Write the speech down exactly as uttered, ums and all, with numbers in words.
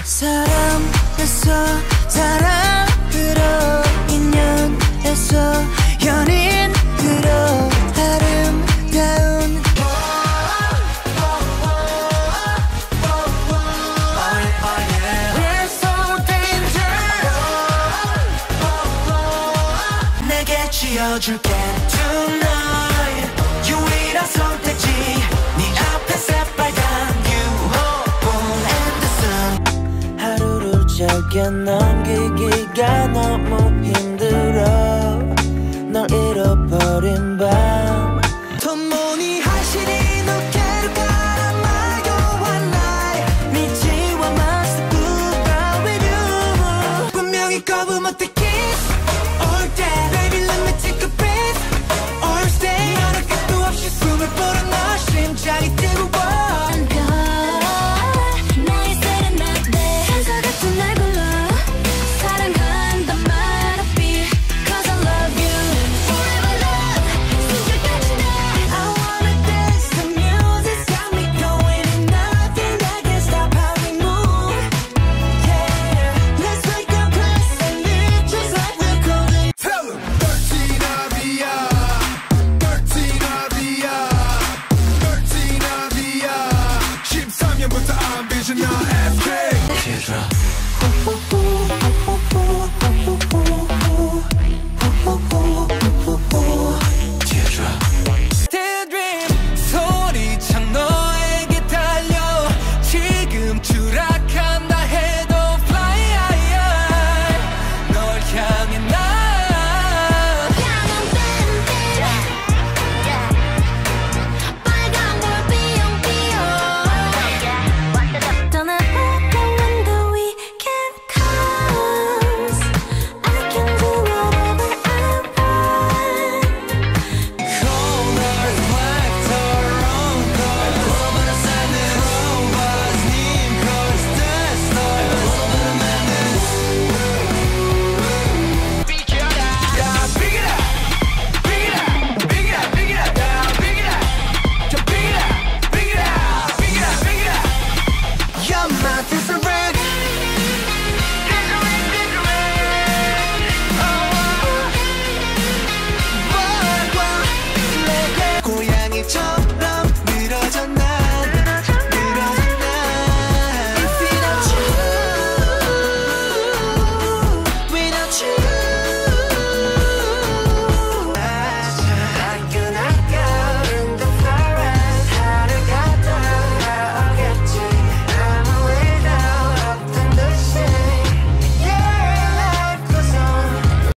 사람에서 사랑으로 인연에서 연인으로 아름다운 We're so dangerous 내게 쥐어줄게 tonight 유일한 선택지 네 앞에 새빨간 유혹은 and the sun 하루를 짧게 넘기기가 너무 힘들어 널 잃어버린 밤 터무니 하시니 누게로 가라마요 one night 미치와 마스 goodbye with you 분명히 거부못 해 kiss all day baby let me take a breath or stay 말할 것도 없이 숨을 불어 너 심장이 뜨거워 나의 세레나데 천사 같은 날 불러 사랑한단 말 없이 Cause I love you Forever love 숨결까지 나 I wanna dance the music's got me going and nothing that can stop how we move yeah let's make a place and live just like we're golden Tell him thirteen Avia thirteen Avia thirteen Avia 십삼 년부터 I'm vision now 에스케이 Daydream 소리창 너에게 달려 지금 추락한다 해도 fly high 널 향해 난 향한 밴드 빨간불 삐용삐용 떠나볼까 when the weekend comes I can do whatever I want Cold earth black Toronto Global sadness Robots need cars That's all A little bit of madness Big it up Yeah, big it up Big it up Big it up, big it up Yeah, big it up 저 big it up Big it up Big it up, big it up You're my desire